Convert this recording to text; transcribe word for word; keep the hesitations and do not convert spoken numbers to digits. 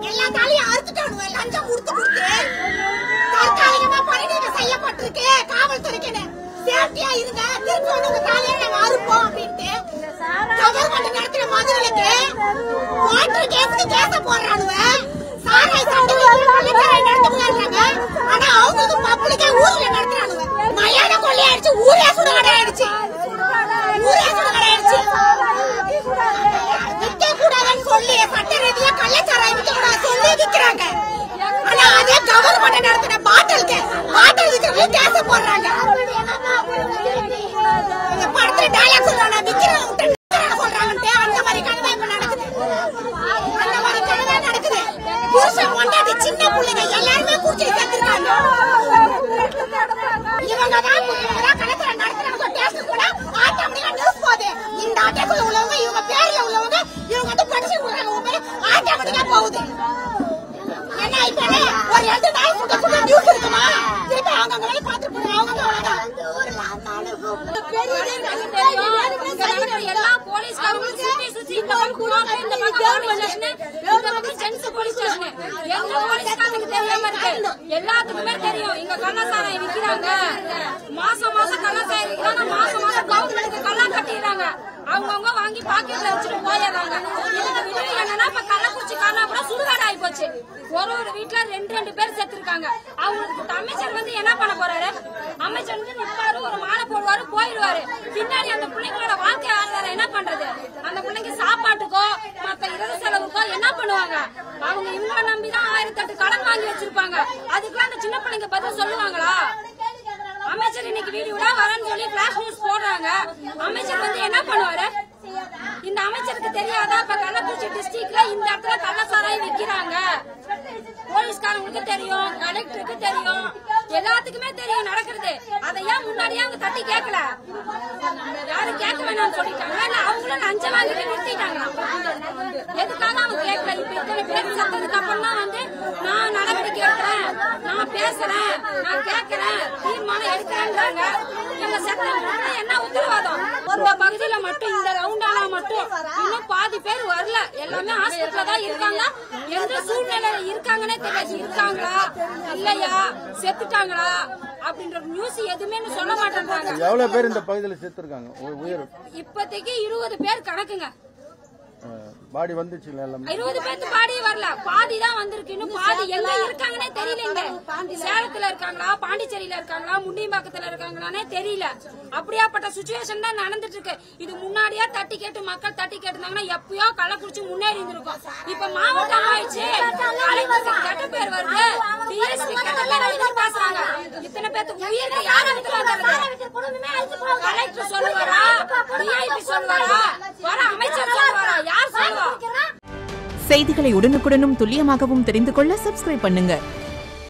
எல்லா தாலியும் அறுத்துட்டானுவ லஞ்சம் கொடுத்து கொடுத்து தற்காலிகமா பணிநீக்கம் செய்யப்பட்டிருக்கு காவல்துறைக்கு சேஃப்டியா இருங்க திருப்பி உங்க தாலியை நாங்க அறுப்போம் அப்படின்ட்டு கவர்மெண்ட் நடத்துற மதுரைக்கு வாட்டர் கேஸ்க்கு கேச போடுறானுவ சாராய் சட்டங்களை நடத்துறாங்க ஆனா அவங்க பப்ளிக்கா ஊர்ல நடத்துறானுவ மயான கொள்ளையாயிடுச்சு ஊரே சுடுகாடு ஆயிடுச்சு ஊரே சுடுகாடு ஆயிடுச்சு விற்க கூடாதுன்னு சொல்லி சட்ட ரீதியா கள்ளச்சாராயம் விற்க கூடாது சொல்லி விற்கிறாங்க ஆனா அதே கவர்மெண்ட் நடத்துற பாட்டிலுக்கு பாட்டில் விற்கிறவங்க கேச போடுறாங்க இந்த படத்துல டைலாக் சொல்றாங்க விற்கிறவங்க சொல்றாங்கன்ட்டு அந்த மாதிரி கனவே இப்ப நடக்குது அந்த மாதிரி கனவே நடக்குது புருஷன் கொண்டாடி சின்ன பிள்ளைங்க எல்லாருமே கூச்சி சேர்த்திருக்காங்க இவங்க தான் கணத்துல நடத்துறாங்க பேச கூட ஆட்டோமேட்டிக்கா நியூஸ் போகுது இந்த ஆட்டோக்குள்ள உள்ளவங்க இவங்க பேர்ல உள்ளவங்க இவங்க வந்து படிச்சு கொடுறாங்க உங்க ஆட்டோமேட்டிக்கா போகுது ஏன்னா இப்ப ஒரு ரெண்டு நாள் சுத்த சுத்த நியூஸ் இருக்குமா திருப்பி அவங்க அவங்க பார்த்து போறாங்க எல்லா போலீஸ்காரங்களும் சுத்தி சுத்தி இந்த பக்கம் இந்த பக்கம் ஜென்ஸ் போலீஸ் ஸ்டேஷன் எங்க போலீஸ்காரங்களுக்கு தெரியாம இருக்கு எல்லாத்துக்குமே தெரியும் இங்க கள்ளச்சாராயம் விக்கிறாங்க மாசம் மாசம் கள்ளச்சாராயம் விக்கிறாங்க மாசம் மாசம் கவர்மெண்ட்டுக்கு கள்ளா கட்டிடுறாங்க அவங்கவுங்க வாங்கி பாக்கெட்ல வச்சுட்டு போயிடுறாங்க இதுல விளைவு என்னன்னா இப்ப கள்ளக்குறிச்சி காரணா கூட சுடுகாடு ஆகி போச்சு ஒரு ஒரு வீட்டுல ரெண்டு ரெண்டு பேர் செத்துருக்காங்க அவங்களுக்கு அமைச்சர் வந்து என்ன பண்ண போறாரு அமைச்சர் வந்து நிற்பாரு ஒரு மாலை போடுவாரு போயிடுவாரு பின்னாடி அந்த பிள்ளைங்களோட வாழ்க்கை ஆதாரம் என்ன பண்றது அந்த பிள்ளைங்க சாப்பாட்டுக்கோ மத்த இறகு செலவுக்கோ என்ன பண்ணுவாங்க அவங்க இவங்க நம்பிதான் ஆயிரத்தி எட்டு கடன் வாங்கி வச்சிருப்பாங்க அதுக்கெல்லாம் அந்த சின்ன பிள்ளைங்க பதில் சொல்லுவாங்களா அமைச்சர் இன்னைக்கு வீடியோட வரேன்னு சொல்லி பிளாஷ் நியூஸ் போடுறாங்க அமைச்சர் வந்து என்ன பண்ணுவாரு இந்த அமைச்சருக்கு தெரியாதா இப்ப கள்ளக்குறிச்சி டிஸ்ட்ரிக்ட்ல இந்த இடத்துல கள்ளச்சாராயம் விக்கிறாங்க போலீஸ்காரங்களுக்கு தெரியும் கலெக்டருக்கு தெரியும் எல்லாத்துக்குமே தெரியும் நடக்கிறது அதை ஏன் முன்னாடியே அவங்க தட்டி கேட்கல யாரும் கேட்க வேணாம்னு சொல்லிட்டாங்க இல்ல அவங்களும் லஞ்சம் வாங்கிட்டு நிறுத்திட்டாங்களா எதுக்காக அவங்க கேட்கல இப்ப இத்தனை பேர் சத்ததுக்கு அப்புறம் தான் வந்து நான் நடவடிக்கை எடுக்கிறேன் நான் பேசுறேன் நான் கேட்கிறேன் தீர்மானம் எடுக்கிறேன்றாங்க இவங்க சட்டம் என்ன உத்தரவாதம் இந்த பகுதியில மட்டும் இந்த ரவுண்டானா மட்டும் இன்னும் பாதி பேர் வரல எல்லாமே ஹாஸ்பிட்டல்ல தான் இருக்காங்க எந்த சூழ்நிலையில இருக்காங்கன்னே தெரியாது இருக்காங்களா இல்லையா செத்துட்டாங்களா அப்படின்ற நியூஸ் எதுவுமே சொல்ல மாட்டேன்றாங்க எவ்வளவு பேர் இந்த பகுதியில செத்துருக்காங்க இப்போதைக்கு இருபது பேர் கணக்குங்க பாடி வந்துச்சு இருபது பேருக்கு பாடி வரல பாதி தான் வந்திருக்கு இன்னும் பாதி எங்க இருக்காங்கன்னே தெரியல சேலத்துல இருக்காங்களா பாண்டிச்சேரியில இருக்காங்களா முண்டியம்பாக்கத்துல இருக்காங்களானே தெரியல அப்படியாப்பட்ட சுச்சுவேஷன் தான் நடந்துட்டு இருக்கு இது முன்னாடியே தட்டி கேட்டு மக்கள் தட்டி கேட்டுருந்தாங்கன்னா எப்பயோ கள்ளக்குறிச்சி முன்னேறி இருந்திருக்கும் இப்ப மாவட்டம் ஆயிடுச்சு கெட்ட பேர் வருது டிஎஸ்பி கெட்ட பேர் எதிர்பார்க்கறாங்க இத்தனை பேருக்கு உயிருக்கு யார் கலெக்டர் சொல்லுவாரா டிஐபி சொல்லுவாரா வர அமைச்சர் சொல்லுவாரா யார் சொல்லுவா செய்திகளை உடனுக்குடனும் துல்லியமாகவும் தெரிந்து கொள்ள சப்ஸ்கிரைப் பண்ணுங்க.